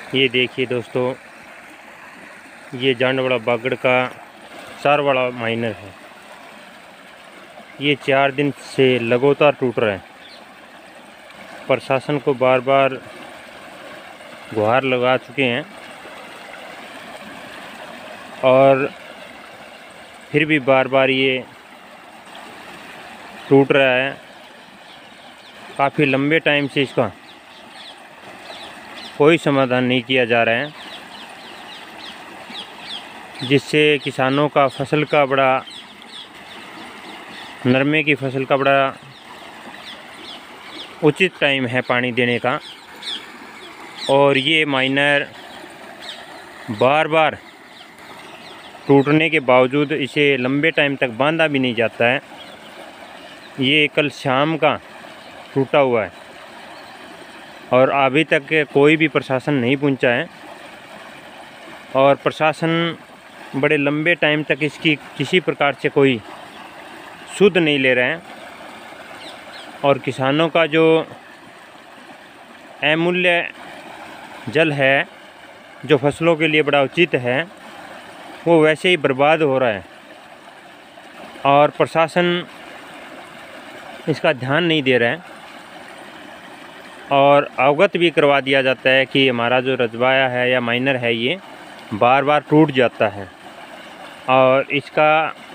ये देखिए दोस्तों, ये जांडवाड़ा बागड़ का चारवाड़ा माइनर है। ये 4 दिन से लगातार टूट रहा है। प्रशासन को बार बार गुहार लगा चुके हैं और फिर भी बार बार ये टूट रहा है। काफ़ी लंबे टाइम से इसका कोई समाधान नहीं किया जा रहा है, जिससे किसानों का फसल का बड़ा, नरमे की फसल का बड़ा उचित टाइम है पानी देने का। और ये माइनर बार बार टूटने के बावजूद इसे लंबे टाइम तक बांधा भी नहीं जाता है। ये कल शाम का टूटा हुआ है और अभी तक कोई भी प्रशासन नहीं पहुंचा है। और प्रशासन बड़े लंबे टाइम तक इसकी किसी प्रकार से कोई सुध नहीं ले रहे हैं। और किसानों का जो अमूल्य जल है, जो फसलों के लिए बड़ा उचित है, वो वैसे ही बर्बाद हो रहा है। और प्रशासन इसका ध्यान नहीं दे रहा है और अवगत भी करवा दिया जाता है कि हमारा जो रजवाया है या माइनर है ये बार बार टूट जाता है और इसका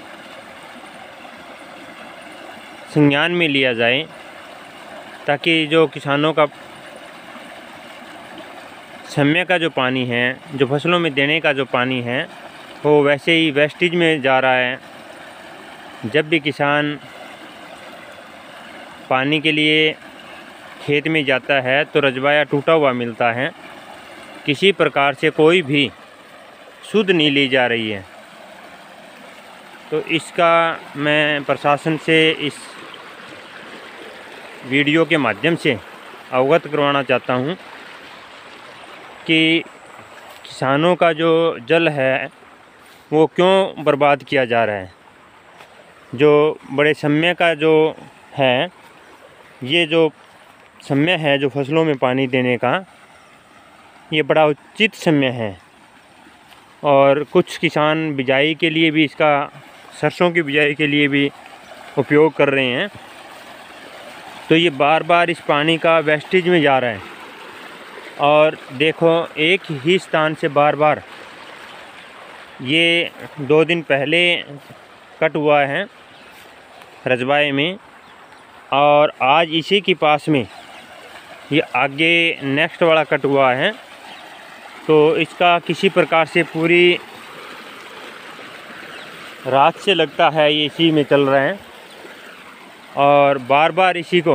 संज्ञान में लिया जाए, ताकि जो किसानों का समय का जो पानी है, जो फसलों में देने का जो पानी है, वो वैसे ही वेस्टेज में जा रहा है। जब भी किसान पानी के लिए खेत में जाता है तो रजवाया टूटा हुआ मिलता है। किसी प्रकार से कोई भी सुध नहीं ली जा रही है। तो इसका मैं प्रशासन से इस वीडियो के माध्यम से अवगत करवाना चाहता हूँ कि किसानों का जो जल है वो क्यों बर्बाद किया जा रहा है। जो बड़े समय का जो है, ये जो समय है जो फसलों में पानी देने का, ये बड़ा उचित समय है। और कुछ किसान बिजाई के लिए भी इसका, सरसों की बिजाई के लिए भी उपयोग कर रहे हैं। तो ये बार बार इस पानी का वेस्टेज में जा रहा है। और देखो, एक ही स्थान से बार बार ये 2 दिन पहले कट हुआ है रजवाए में, और आज इसी के पास में ये आगे नेक्स्ट वाला कट हुआ है। तो इसका किसी प्रकार से पूरी रात से लगता है ये इसी में चल रहे हैं और बार बार इसी को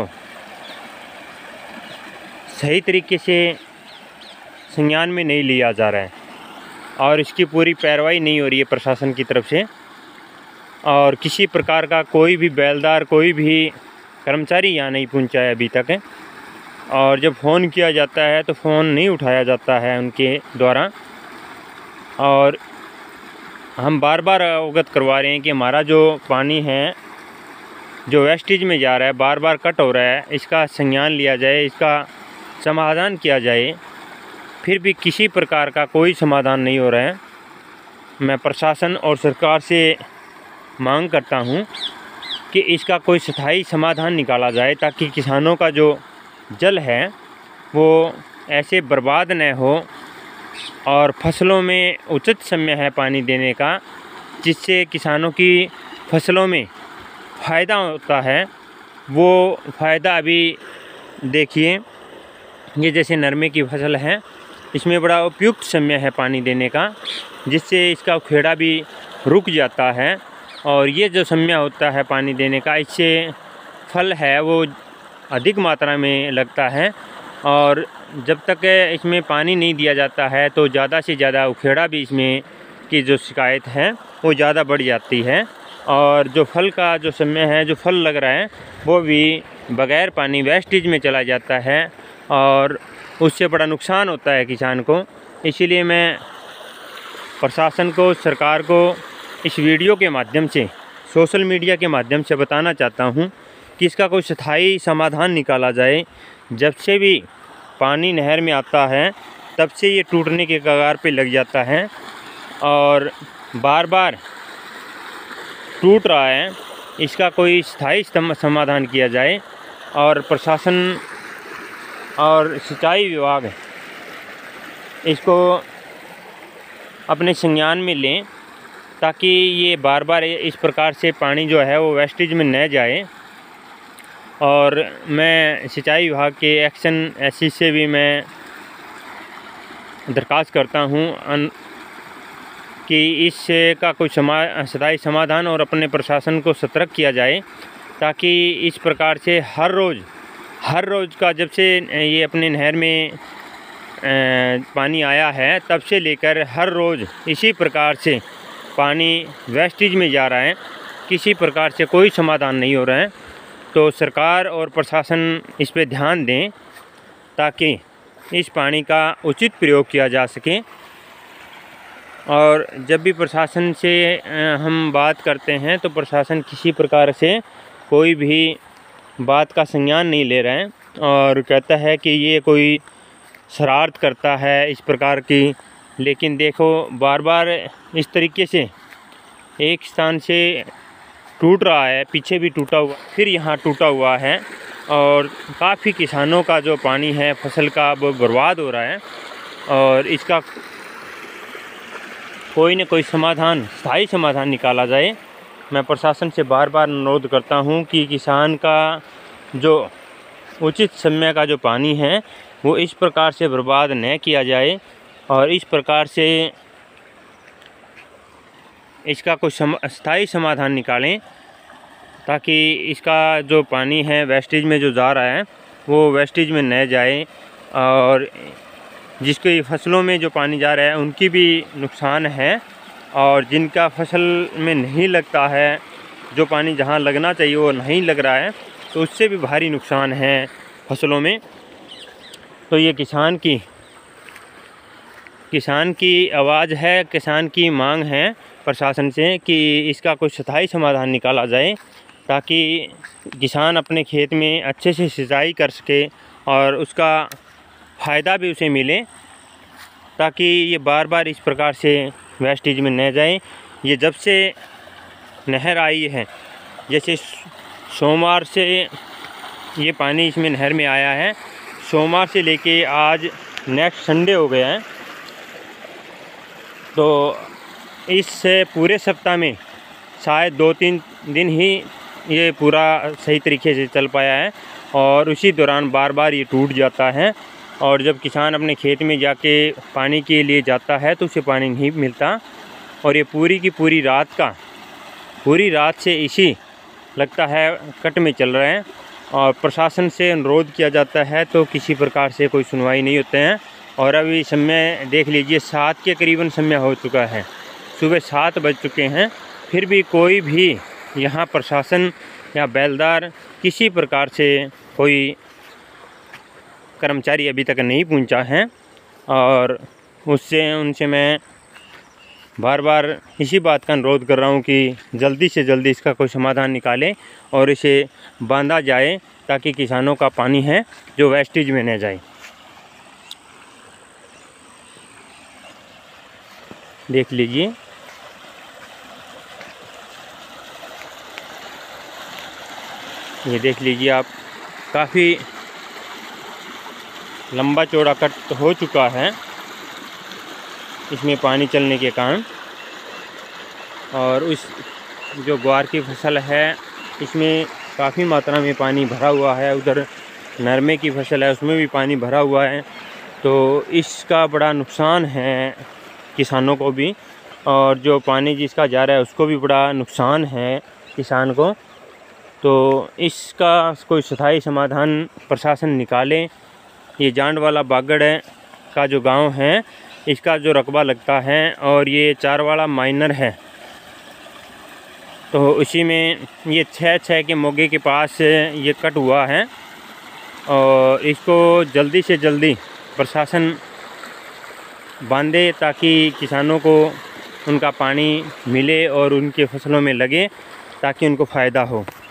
सही तरीके से संज्ञान में नहीं लिया जा रहा है और इसकी पूरी पैरवाई नहीं हो रही है प्रशासन की तरफ से। और किसी प्रकार का कोई भी बेलदार, कोई भी कर्मचारी यहाँ नहीं पहुँचा है अभी तक। और जब फ़ोन किया जाता है तो फ़ोन नहीं उठाया जाता है उनके द्वारा। और हम बार बार अवगत करवा रहे हैं कि हमारा जो पानी है जो वेस्टेज में जा रहा है, बार बार कट हो रहा है, इसका संज्ञान लिया जाए, इसका समाधान किया जाए। फिर भी किसी प्रकार का कोई समाधान नहीं हो रहा है। मैं प्रशासन और सरकार से मांग करता हूं कि इसका कोई स्थायी समाधान निकाला जाए, ताकि किसानों का जो जल है वो ऐसे बर्बाद न हो और फसलों में उचित समय है पानी देने का, जिससे किसानों की फसलों में फ़ायदा होता है। वो फ़ायदा अभी देखिए, ये जैसे नरमे की फसल है, इसमें बड़ा उपयुक्त समय है पानी देने का, जिससे इसका उखेड़ा भी रुक जाता है। और ये जो समय होता है पानी देने का, इससे फल है वो अधिक मात्रा में लगता है। और जब तक इसमें पानी नहीं दिया जाता है तो ज़्यादा से ज़्यादा उखेड़ा भी इसमें की जो शिकायत है वो ज़्यादा बढ़ जाती है। और जो फल का जो समय है, जो फल लग रहा है, वो भी बग़ैर पानी वेस्टेज में चला जाता है और उससे बड़ा नुकसान होता है किसान को। इसीलिए मैं प्रशासन को, सरकार को इस वीडियो के माध्यम से, सोशल मीडिया के माध्यम से बताना चाहता हूँ कि इसका कोई स्थायी समाधान निकाला जाए। जब से भी पानी नहर में आता है तब से ये टूटने के कगार पे लग जाता है और बार बार टूट रहा है। इसका कोई स्थायी समाधान किया जाए और प्रशासन और सिंचाई विभाग इसको अपने संज्ञान में लें ताकि ये बार बार इस प्रकार से पानी जो है वो वेस्टेज में न जाए। और मैं सिंचाई विभाग के एक्शन एसी से भी मैं दरख्वास्त करता हूँ कि इसका कोई स्थायी समाधान और अपने प्रशासन को सतर्क किया जाए ताकि इस प्रकार से हर रोज़ का जब से ये अपने नहर में पानी आया है तब से लेकर हर रोज़ इसी प्रकार से पानी वेस्टेज में जा रहा है, किसी प्रकार से कोई समाधान नहीं हो रहा है। तो सरकार और प्रशासन इस पे ध्यान दें ताकि इस पानी का उचित प्रयोग किया जा सके। और जब भी प्रशासन से हम बात करते हैं तो प्रशासन किसी प्रकार से कोई भी बात का संज्ञान नहीं ले रहे हैं और कहता है कि ये कोई शरारत करता है इस प्रकार की। लेकिन देखो बार बार इस तरीके से एक स्थान से टूट रहा है, पीछे भी टूटा हुआ, फिर यहाँ टूटा हुआ है और काफ़ी किसानों का जो पानी है फसल का वो बर्बाद हो रहा है। और इसका कोई न कोई समाधान, स्थायी समाधान निकाला जाए। मैं प्रशासन से बार बार अनुरोध करता हूँ कि किसान का जो उचित समय का जो पानी है वो इस प्रकार से बर्बाद न किया जाए और इस प्रकार से इसका कोई स्थायी समाधान निकालें ताकि इसका जो पानी है वेस्टेज में जो जा रहा है वो वेस्टेज में न जाए और जिसकी फसलों में जो पानी जा रहा है उनकी भी नुकसान है और जिनका फसल में नहीं लगता है, जो पानी जहां लगना चाहिए वो नहीं लग रहा है, तो उससे भी भारी नुकसान है फसलों में। तो ये किसान की आवाज़ है, किसान की मांग है प्रशासन से कि इसका कोई स्थायी समाधान निकाला जाए ताकि किसान अपने खेत में अच्छे से सिंचाई कर सके और उसका फ़ायदा भी उसे मिले ताकि ये बार बार इस प्रकार से वेस्टेज में न जाए। ये जब से नहर आई है, जैसे सोमवार से ये पानी इसमें नहर में आया है, सोमवार से लेके आज नेक्स्ट संडे हो गया है, तो इस पूरे सप्ताह में शायद 2-3 दिन ही ये पूरा सही तरीके से चल पाया है और उसी दौरान बार बार ये टूट जाता है। और जब किसान अपने खेत में जाके पानी के लिए जाता है तो उसे पानी नहीं मिलता और ये पूरी की पूरी रात से इसी लगता है कट में चल रहे हैं। और प्रशासन से अनुरोध किया जाता है तो किसी प्रकार से कोई सुनवाई नहीं होते हैं। और अभी समय देख लीजिए 7 के करीबन समय हो चुका है, सुबह 7 बज चुके हैं, फिर भी कोई भी यहाँ प्रशासन या बेलदार किसी प्रकार से कोई कर्मचारी अभी तक नहीं पहुँचा है। और उनसे मैं बार बार इसी बात का अनुरोध कर रहा हूँ कि जल्दी से जल्दी इसका कोई समाधान निकालें और इसे बांधा जाए ताकि किसानों का पानी है जो वेस्टेज में न जाए। देख लीजिए ये देख लीजिए आप, काफ़ी लंबा चौड़ा कट हो चुका है इसमें पानी चलने के कारण। और उस जो ग्वार की फसल है इसमें काफ़ी मात्रा में पानी भरा हुआ है, उधर नरमे की फसल है उसमें भी पानी भरा हुआ है, तो इसका बड़ा नुकसान है किसानों को भी और जो पानी जिसका जा रहा है उसको भी बड़ा नुकसान है किसान को। तो इसका कोई स्थायी समाधान प्रशासन निकाले। ये जांड वाला बागड़ का जो गांव है इसका जो रकबा लगता है और ये चारवाड़ा माइनर है, तो उसी में ये 6 के मोगे के पास ये कट हुआ है और इसको जल्दी से जल्दी प्रशासन बांधे ताकि किसानों को उनका पानी मिले और उनके फसलों में लगे ताकि उनको फ़ायदा हो।